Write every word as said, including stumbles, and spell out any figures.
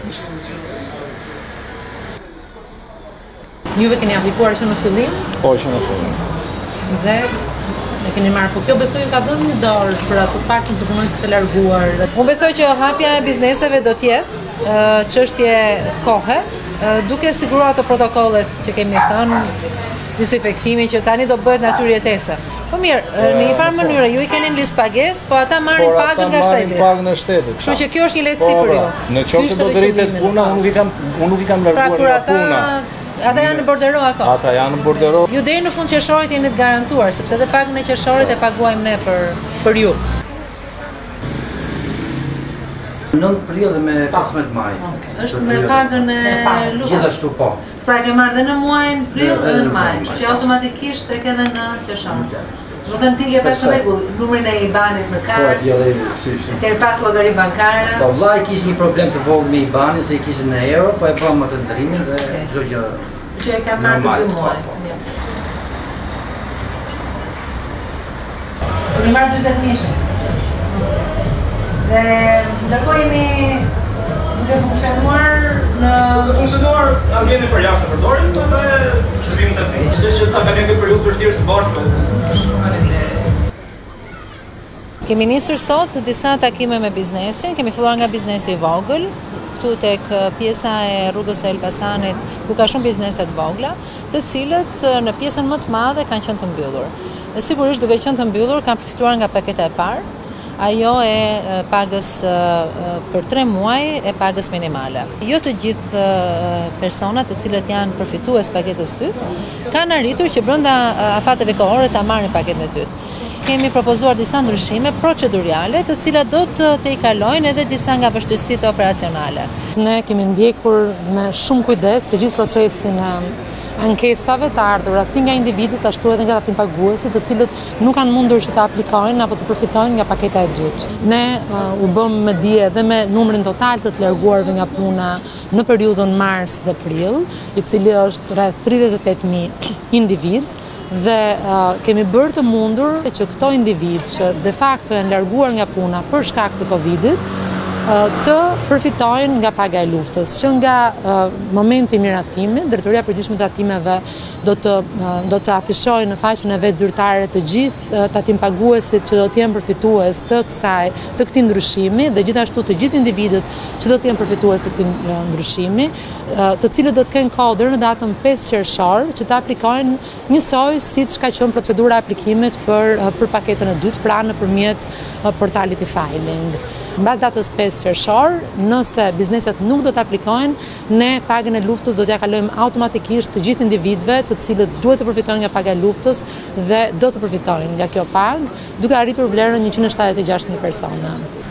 Juve keni aplikuar që në fillim? Po, që në fillim. Dhe e keni marrë, po kjo besoj ka dhënë një dorë për atë faktin të punonjësit të larguar. Unë besoj që hapja e bizneseve do të jetë çështje kohe, duke siguruar ato protokollet që kemi thënë, disinfektimi që tani do bëhet natyrë jetese. Po mirë, në një farë mënyrë ju i keni në listë pagesë, po ata marrin pagën nga shteti. Por ata marrin pagën e shtetit. Kështu që kjo është një lehtësi për ju. Në qoftë se do të rritet puna, unë nuk i kam unë nuk i kam larguar nga puna. Ata janë në bordero akoma. Ata janë në bordero. Ju deri në fund qershorit jeni të garantuar, sepse edhe pagën e qershorit e paguajmë ne për për ju. nëntë prill dhe me pesëmbëdhjetë maj. Është me pagën e lutë. Gjithashtu po. Pra ke marrë dhe në muajin prill dhe në maj, që automatikisht e ke edhe në qershor. Do të thënë ti ke pas rregull, numrin e I B A N-it në kartë. Po, atje dhe si si. Ke pas llogari bankare. Po vllai kishte një problem të vogël me I B A N-in, se i kishte në euro, po e bëm atë ndërimin dhe çdo gjë. Që e ka marrë të dy muajt. Keni marrë dyzet mijë. Dhe ndërkohë jemi duke funksionuar në... Duke funksionuar ambientin për jashtë përdorim, dhe shërbimin të tij. Se që ta kalojmë këtë periudhë vështirë së bashku. Faleminderit. Kemi nisur sot disa takime me biznesin, kemi filluar nga biznesi I vogël, këtu tek pjesa e rrugës së Elbasanit, ku ka shumë biznese të vogla, të cilët në pjesën më të madhe kanë qenë të mbyllur. Dhe sigurisht duke qenë të mbyllur kanë përfituar nga paketa e parë. Ajo e pagës për tre muaj e pagës minimale. Jo të gjithë personat të cilët janë përfitues paketës dytë kanë arritur që brenda afateve kohore ta marrin paketën e dytë. Kemi propozuar disa ndryshime procedurale të cilat do të të I kalojnë edhe disa nga vështirësitë operacionale. Ne kemi ndjekur me shumë kujdes të gjithë procesin e ankesave të ardhura si nga individët ashtu edhe nga tatim paguesit, të cilët nuk kanë mundur që të aplikojnë apo të përfitojnë nga paketa e dytë. Ne uh, u bëm me dije edhe me numrin total të të larguarve nga puna në periudhën mars dhe prill, I cili është rreth tridhjetë e tetë mijë individ, dhe uh, kemi bërë të mundur që këto individ që de facto janë larguar nga puna për shkak të Covidit, të përfitojnë nga paga e luftës, që nga uh, momenti I miratimit, Drejtoria e Përgjithshme të Tatimeve do të uh, do të afishojë në faqen e vet zyrtare të gjithë uh, tatim paguesit që do të jenë përfitues të kësaj, të këtij ndryshimi, dhe gjithashtu të gjithë individët që do të jenë përfitues të këtij uh, ndryshimi, uh, të cilët do të kenë kohë deri në datën pesë qershor që të aplikojnë njësoj siç ka qenë procedura e aplikimit për uh, për paketën e dytë, pra nëpërmjet uh, portalit e-filing. Mbas datës pesë qershor, nëse bizneset nuk do të aplikojnë, ne pagën e luftës do t'ja kalojmë automatikisht të gjithë individëve të cilët duhet të përfitojnë nga paga e luftës dhe do të përfitojnë nga kjo pagë, duke arritur vlerën njëqind e shtatëdhjetë e gjashtë mijë persona.